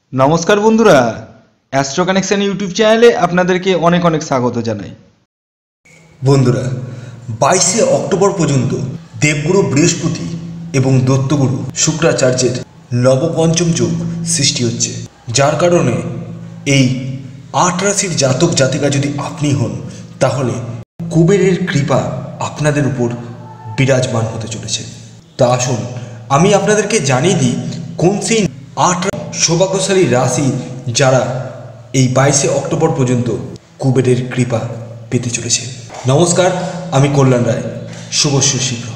নমস্কার বন্ধুরা, astro connection YouTube চ্যানেলে আপনাদেরকে অনেক অনেক স্বাগত জানাই। বন্ধুরা, 22শে অক্টোবর পর্যন্ত দেবগুরু বৃহস্পতি এবং দত্তগুরু শুক্রাচার্যের নবপঞ্চম যোগ সৃষ্টি হচ্ছে, যার কারণে এই 8 রাশির জাতক জাতিকা যদি আপনি হন, তাহলে কুবেরের কৃপা আপনাদের উপর বিরাজমান হতে চলেছে। তা আসুন আমি আপনাদেরকে জানিয়ে দিই কোন সেই 8 সৌভাগ্যশালী রাশি যারা এই 22শে অক্টোবর পর্যন্ত কুবেরের কৃপা পেতে চলেছে। নমস্কার, আমি কল্যাণ রায়। শুভ শীঘ্র।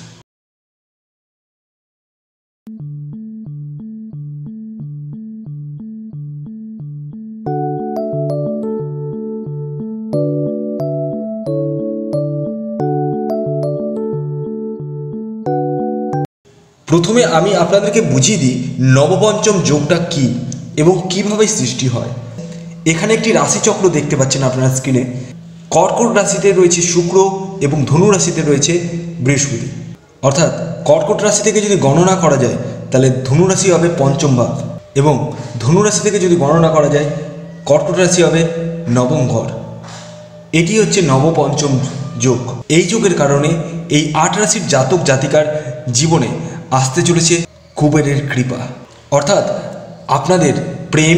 প্রথমে আমি আপনাদেরকে বুঝিয়ে দিই নবপঞ্চম যোগটা কি এবং কিভাবে সৃষ্টি হয়। এখানে একটি রাশিচক্র দেখতে পাচ্ছেন আপনার স্ক্রিনে। কর্কট রাশিতে রয়েছে শুক্র এবং ধনু রাশিতে রয়েছে বৃহস্পতি। অর্থাৎ কর্কট রাশি থেকে যদি গণনা করা যায় তাহলে ধনু রাশি হবে পঞ্চম ভাব, এবং ধনু রাশি থেকে যদি গণনা করা যায় কর্কট রাশি হবে নবম ঘর। এটি হচ্ছে নবপঞ্চম যোগ। এই যোগের কারণে এই 8 রাশির জাতক জাতিকার জীবনে আসতে চলেছে কুবেরের কৃপা। অর্থাৎ আপনাদের প্রেম,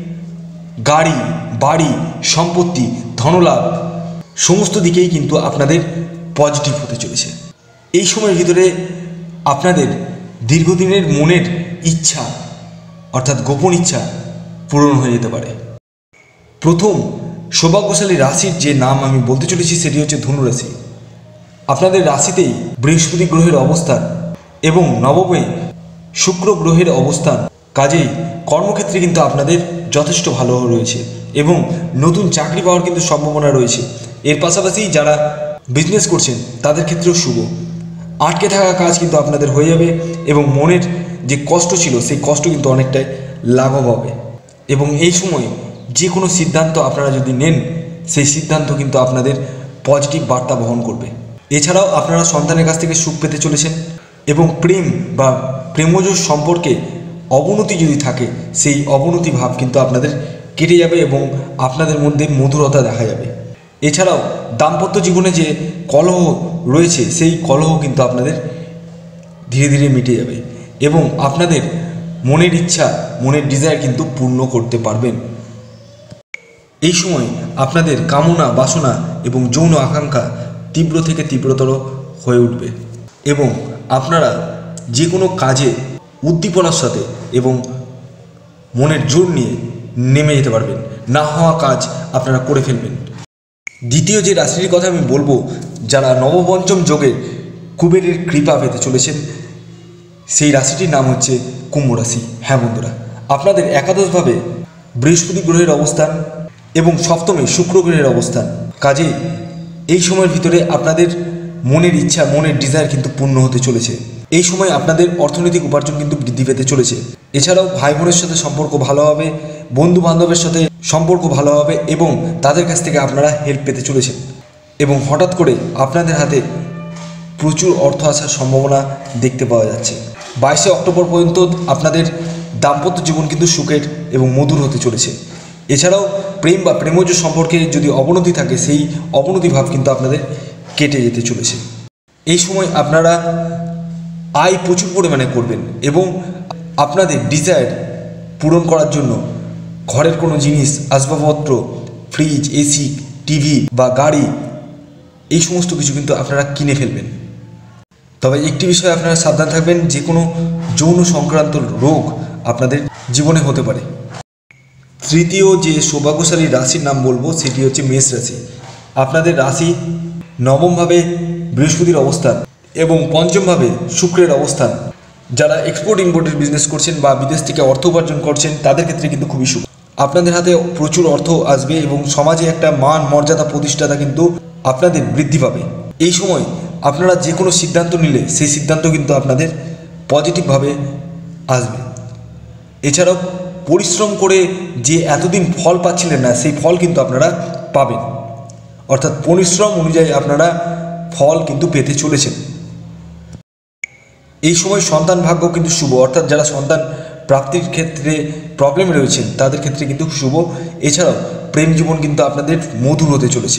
গাড়ি, বাড়ি, সম্পত্তি, ধনলাভ সমস্ত দিকেই কিন্তু আপনাদের পজিটিভ হতে চলেছে। এই সময়ের ভিতরে আপনাদের দীর্ঘদিনের মনের ইচ্ছা অর্থাৎ গোপন ইচ্ছা পূরণ হয়ে যেতে পারে। প্রথম সৌভাগ্যশালী রাশির যে নাম আমি বলতে চলেছি সেটি হচ্ছে ধনু রাশি। আপনাদের রাশিতেই বৃহস্পতি গ্রহের অবস্থান এবং নবমে শুক্র গ্রহের অবস্থান, কাজেই কর্মক্ষেত্রে কিন্তু আপনাদের যথেষ্ট ভালো রয়েছে এবং নতুন চাকরি পাওয়ার কিন্তু সম্ভাবনা রয়েছে। এর পাশাপাশি যারা বিজনেস করছেন তাদের ক্ষেত্রেও শুভ। আটকে থাকা কাজ কিন্তু আপনাদের হয়ে যাবে এবং মনের যে কষ্ট ছিল সেই কষ্ট কিন্তু অনেকটাই লাঘব হবে। এবং এই সময় যে কোনো সিদ্ধান্ত আপনারা যদি নেন সেই সিদ্ধান্ত কিন্তু আপনাদের পজিটিভ বার্তা বহন করবে। এছাড়াও আপনারা সন্তানের কাছ থেকে সুখ পেতে চলেছেন এবং প্রেম বা প্রেমজ সম্পর্কে অবনতি যদি থাকে সেই অবনতি ভাব কিন্তু আপনাদের কেটে যাবে এবং আপনাদের মধ্যে মধুরতা দেখা যাবে। এছাড়াও দাম্পত্য জীবনে যে কলহ রয়েছে সেই কলহ কিন্তু আপনাদের ধীরে ধীরে মিটে যাবে এবং আপনাদের মনের ইচ্ছা, মনের ডিজায়ার কিন্তু পূর্ণ করতে পারবেন। এই সময় আপনাদের কামনা, বাসনা এবং যৌন আকাঙ্ক্ষা তীব্র থেকে তীব্রতর হয়ে উঠবে এবং আপনারা যে কোনো কাজে উদ্দীপনার সাথে এবং মনের জোর নিয়ে নেমে যেতে পারবেন। না হওয়া কাজ আপনারা করে ফেলবেন। দ্বিতীয় যে রাশির কথা আমি বলবো যারা নবপঞ্চম যোগে কুবেরের কৃপা পেতে চলেছেন, সেই রাশিটির নাম হচ্ছে কুম্ভ রাশি। হ্যাঁ বন্ধুরা, আপনাদের একাদশভাবে বৃহস্পতি গ্রহের অবস্থান এবং সপ্তমে শুক্র গ্রহের অবস্থান, কাজেই এই সময়ের ভিতরে আপনাদের মনের ইচ্ছা, মনের ডিজায়ার কিন্তু পূর্ণ হতে চলেছে। এই সময় আপনাদের অর্থনৈতিক উপার্জন কিন্তু বৃদ্ধি পেতে চলেছে। এছাড়াও ভাই বোনের সাথে সম্পর্ক ভালো হবে, বন্ধু বান্ধবের সাথে সম্পর্ক ভালো হবে এবং তাদের কাছ থেকে আপনারা হেল্প পেতে চলেছেন এবং হঠাৎ করে আপনাদের হাতে প্রচুর অর্থ আসার সম্ভাবনা দেখতে পাওয়া যাচ্ছে। 22শে অক্টোবর পর্যন্ত আপনাদের দাম্পত্য জীবন কিন্তু সুখের এবং মধুর হতে চলেছে। এছাড়াও প্রেম বা প্রেমজ সম্পর্কে যদি অবনতি থাকে সেই অবনতি ভাব কিন্তু আপনাদের কেটে যেতে চলেছে। এই সময় আপনারা আয় প্রচুর পরিমাণে করবেন এবং আপনাদের ডিজায়ার পূরণ করার জন্য ঘরের কোনো জিনিস, আসবাবপত্র, ফ্রিজ, এসি, টিভি বা গাড়ি এই সমস্ত কিছু কিন্তু আপনারা কিনে ফেলবেন। তবে একটি বিষয়ে আপনারা সাবধান থাকবেন, যে কোনো যৌন সংক্রান্ত রোগ আপনাদের জীবনে হতে পারে। তৃতীয় যে সৌভাগ্যশালী রাশির নাম বলবো সেটি হচ্ছে মেষ রাশি। আপনাদের রাশি নবমভাবে বৃহস্পতির অবস্থান এবং পঞ্চমভাবে শুক্রের অবস্থান। যারা এক্সপোর্ট ইম্পোর্টের বিজনেস করছেন বা বিদেশ থেকে অর্থ উপার্জন করছেন তাদের ক্ষেত্রে কিন্তু খুবই শুভ। আপনাদের হাতে প্রচুর অর্থ আসবে এবং সমাজে একটা মান, মর্যাদা, প্রতিষ্ঠাতা কিন্তু আপনাদের বৃদ্ধি পাবে। এই সময় আপনারা যে কোনো সিদ্ধান্ত নিলে সেই সিদ্ধান্ত কিন্তু আপনাদের পজিটিভভাবে আসবে। এছাড়াও পরিশ্রম করে যে এতদিন ফল পাচ্ছিলেন না সেই ফল কিন্তু আপনারা পাবেন। অর্থাৎ পরিশ্রম অনুযায়ী আপনারা ফল কিন্তু পেতে চলেছেন। এই সময় সন্তান ভাগ্য কিন্তু শুভ, অর্থাৎ যারা সন্তান প্রাপ্তির ক্ষেত্রে প্রবলেম রয়েছেন তাদের ক্ষেত্রে কিন্তু শুভ। এছাড়াও প্রেম জীবন কিন্তু আপনাদের মধুর হতে চলেছে।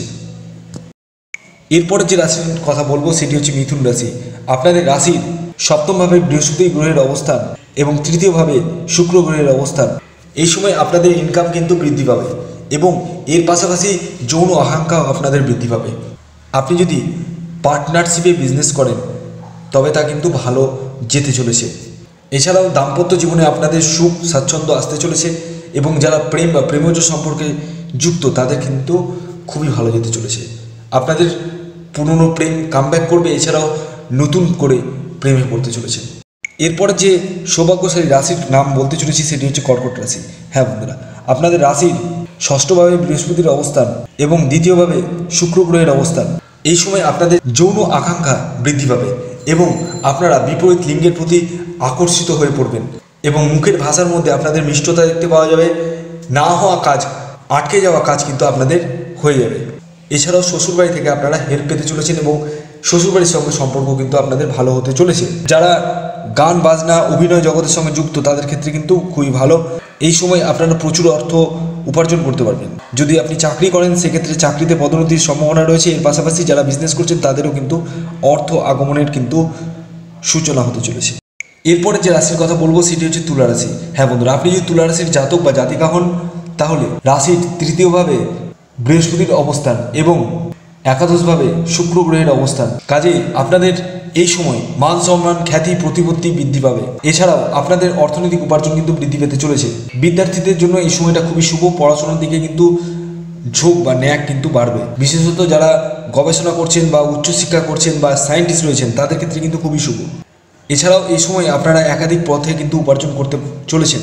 এরপরে যে রাশির কথা বলবো সেটি হচ্ছে মিথুন রাশি। আপনাদের রাশির সপ্তমভাবে বৃহস্পতি গ্রহের অবস্থান এবং তৃতীয়ভাবে শুক্র গ্রহের অবস্থান। এই সময় আপনাদের ইনকাম কিন্তু বৃদ্ধি পাবে এবং এর পাশাপাশি যৌন আকাঙ্ক্ষাও আপনাদের বৃদ্ধি পাবে। আপনি যদি পার্টনারশিপে বিজনেস করেন তবে তা কিন্তু ভালো যেতে চলেছে। এছাড়াও দাম্পত্য জীবনে আপনাদের সুখ স্বাচ্ছন্দ্য আসতে চলেছে এবং যারা প্রেম বা প্রেমজ সম্পর্কে যুক্ত তাদের কিন্তু খুবই ভালো যেতে চলেছে। আপনাদের পুরনো প্রেম কামব্যাক করবে, এছাড়াও নতুন করে প্রেমে পড়তে চলেছে। এরপরে যে সৌভাগ্যশালী রাশির নাম বলতে চলেছি সেটি হচ্ছে কর্কট রাশি। হ্যাঁ বন্ধুরা, আপনাদের রাশির ষষ্ঠভাবে বৃহস্পতির অবস্থান এবং দ্বিতীয়ভাবে শুক্র গ্রহের অবস্থান। এই সময় আপনাদের যৌন আকাঙ্ক্ষা বৃদ্ধি পাবে এবং আপনারা বিপরীত লিঙ্গের প্রতি আকর্ষিত হয়ে পড়বেন এবং মুখের ভাষার মধ্যে আপনাদের মিষ্টতা দেখতে পাওয়া যাবে। না হওয়া কাজ, আটকে যাওয়া কাজ কিন্তু আপনাদের হয়ে যাবে। এছাড়াও শ্বশুরবাড়ি থেকে আপনারা হেল্প পেতে চলেছেন এবং শ্বশুরবাড়ির সঙ্গে সম্পর্ক কিন্তু আপনাদের ভালো হতে চলেছে। যারা গান বাজনা অভিনয় জগতের সঙ্গে যুক্ত তাদের ক্ষেত্রে কিন্তু খুবই ভালো। এই সময় আপনারা প্রচুর অর্থ উপার্জন করতে পারবেন। যদি আপনি চাকরি করেন সেক্ষেত্রে চাকরিতে পদোন্নতির সম্ভাবনা রয়েছে। এর পাশাপাশি যারা বিজনেস করছেন তাদেরও কিন্তু অর্থ আগমনের কিন্তু সূচনা হতে চলেছে। এরপরে যে রাশির কথা বলবো সেটি হচ্ছে তুলা রাশি। হ্যাঁ বন্ধুরা, আপনি যদি তুলা রাশির জাতক বা জাতিকা হন তাহলে রাশির তৃতীয়ভাবে বৃহস্পতির অবস্থান এবং একাদশভাবে শুক্র গ্রহের অবস্থান। কাজেই আপনাদের এই সময় মান সম্মান, খ্যাতি, প্রতিপত্তি বৃদ্ধি পাবে। এছাড়াও আপনাদের অর্থনৈতিক উপার্জন কিন্তু বৃদ্ধি পেতে চলেছে। বিদ্যার্থীদের জন্য এই সময়টা খুবই শুভ। পড়াশোনার দিকে কিন্তু ঝোঁক বা ন্যাক কিন্তু বাড়বে। বিশেষত যারা গবেষণা করছেন বা উচ্চশিক্ষা করছেন বা সায়েন্টিস্ট রয়েছেন তাদের ক্ষেত্রে কিন্তু খুবই শুভ। এছাড়াও এই সময় আপনারা একাধিক পথে কিন্তু উপার্জন করতে চলেছেন।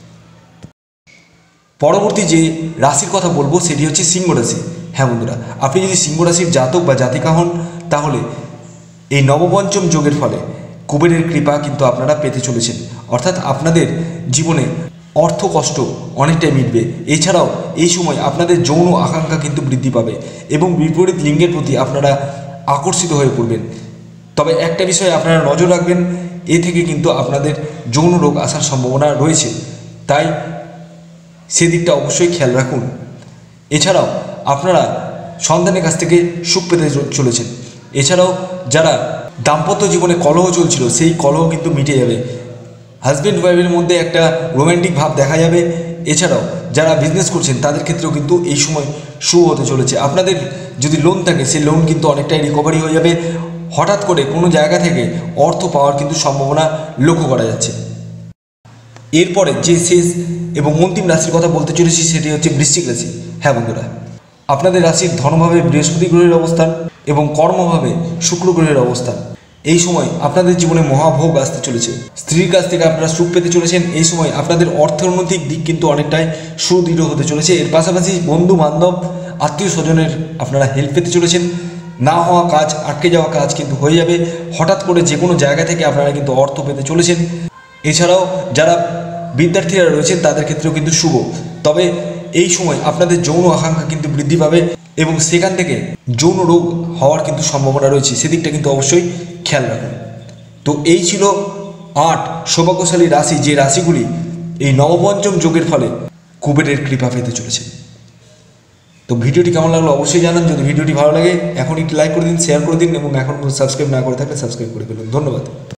পরবর্তী যে রাশির কথা বলবো সেটি হচ্ছে সিংহ রাশি। হ্যাঁ বন্ধুরা, আপনি যদি সিংহ রাশির জাতক বা জাতিকা হন তাহলে এই নবপঞ্চম যোগের ফলে কুবেরের কৃপা কিন্তু আপনারা পেতে চলেছেন। অর্থাৎ আপনাদের জীবনে অর্থ কষ্ট অনেকটাই মিটবে। এছাড়াও এই সময় আপনাদের যৌন আকাঙ্ক্ষা কিন্তু বৃদ্ধি পাবে এবং বিপরীত লিঙ্গের প্রতি আপনারা আকর্ষিত হয়ে পড়বেন। তবে একটা বিষয়ে আপনারা নজর রাখবেন, এ থেকে কিন্তু আপনাদের যৌন রোগ আসার সম্ভাবনা রয়েছে, তাই সেদিকটা অবশ্যই খেয়াল রাখুন। এছাড়াও আপনারা সন্তানের কাছ থেকে সুখ পেতে চলেছেন। এছাড়াও যারা দাম্পত্য জীবনে কলহ চলছিল সেই কলহ কিন্তু মিটে যাবে। হাজব্যান্ড ওয়াইফের মধ্যে একটা রোম্যান্টিক ভাব দেখা যাবে। এছাড়াও যারা বিজনেস করছেন তাদের ক্ষেত্রেও কিন্তু এই সময় শুভ হতে চলেছে। আপনাদের যদি লোন থাকে সেই লোন কিন্তু অনেকটাই রিকভারি হয়ে যাবে। হঠাৎ করে কোনো জায়গা থেকে অর্থ পাওয়ার কিন্তু সম্ভাবনা লক্ষ্য করা যাচ্ছে। এরপরে যে শেষ এবং অন্তিম রাশির কথা বলতে চলেছি সেটি হচ্ছে বৃশ্চিক রাশি। হ্যাঁ বন্ধুরা, আপনাদের রাশির ধনভাবে বৃহস্পতি গ্রহের অবস্থান এবং কর্মভাবে শুক্র গ্রহের অবস্থান। এই সময় আপনাদের জীবনে মহাভোগ আসতে চলেছে। স্ত্রীর কাছ থেকে আপনারা সুখ পেতে চলেছেন। এই সময় আপনাদের অর্থনৈতিক দিক কিন্তু অনেকটাই সুদৃঢ় হতে চলেছে। এর পাশাপাশি বন্ধু বান্ধব, আত্মীয় স্বজনের আপনারা হেল্প পেতে চলেছেন। না হওয়া কাজ, আটকে যাওয়া কাজ কিন্তু হয়ে যাবে। হঠাৎ করে যে কোনো জায়গা থেকে আপনারা কিন্তু অর্থ পেতে চলেছেন। এছাড়াও যারা বিদ্যার্থীরা রয়েছেন তাদের ক্ষেত্রেও কিন্তু শুভ। তবে এই সময় আপনাদের যৌন আকাঙ্ক্ষা কিন্তু বৃদ্ধি পাবে এবং সেখান থেকে যৌন রোগ হওয়ার কিন্তু সম্ভাবনা রয়েছে, সেদিকটা কিন্তু অবশ্যই খেয়াল রাখুন। তো এই ছিল 8 সৌভাগ্যশালী রাশি, যে রাশিগুলি এই নবপঞ্চম যোগের ফলে কুবেরের কৃপা পেতে চলেছে। তো ভিডিওটি কেমন লাগলো অবশ্যই জানান। যদি ভিডিওটি ভালো লাগে এখন একটি লাইক করে দিন, শেয়ার করে দিন এবং এখন সাবস্ক্রাইব না করে থাকলে সাবস্ক্রাইব করে ফেলুন। ধন্যবাদ।